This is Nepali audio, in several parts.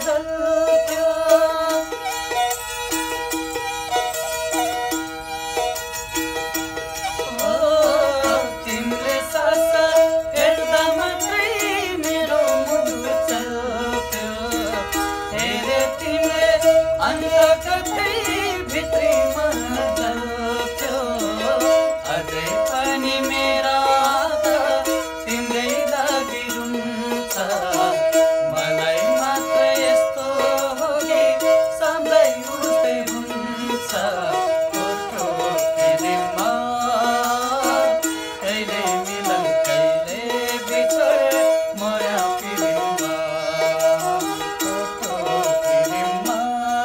जल्थ्यो तिमीले सास हेर्दा मात्रै मेरो मुटु चल्थ्यो हेरे तिमीले अन्त कतै भित्री मन जल्थ्यो अझै पनि मेरा तिम्रै लागि रुन्छ मलाई मात्र यस्तो हो कि सधैँ उस्तै हुन्छ फोटो फिल्ममा कहिले मिलन कहिले बिछोड मोरा फिल्ममा फोटो फिल्ममा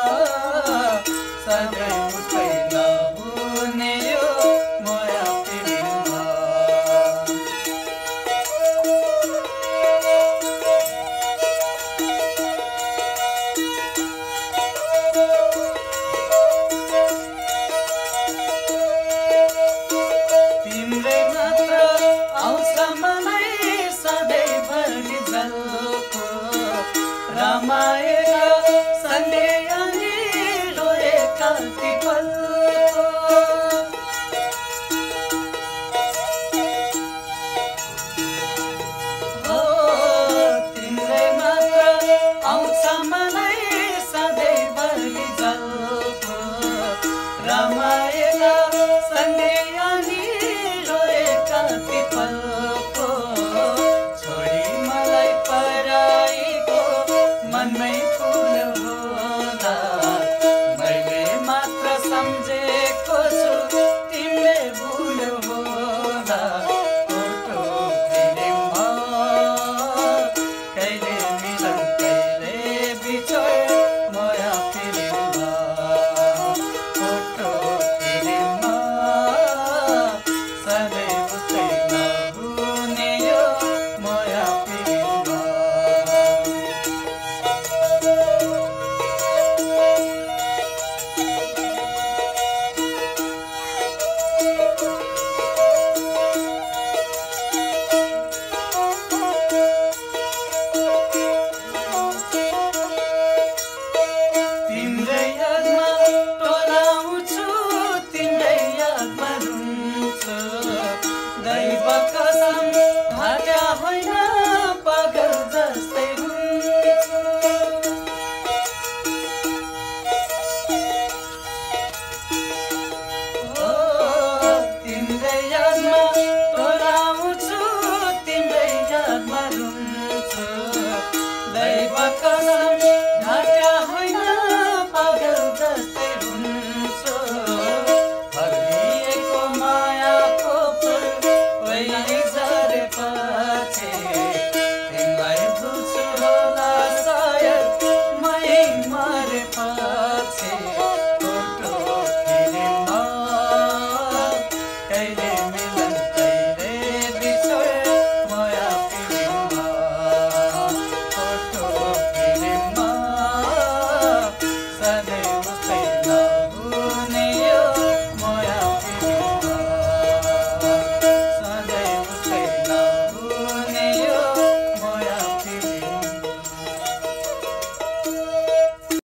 सधैँ उस्तै नहुने यो मोरा फिल्ममा तिम्रै मात्र आउँछ मलाई सधैँभरि झल्को रमाएका सन्डे अनि रोएका ती पलको हो तिम्रै मात्र आउँछ मलाई सधैँभरि झल्को रमाएका सन्डे अनि रोएका ती पलको छोडी मलाई पराईको मनमै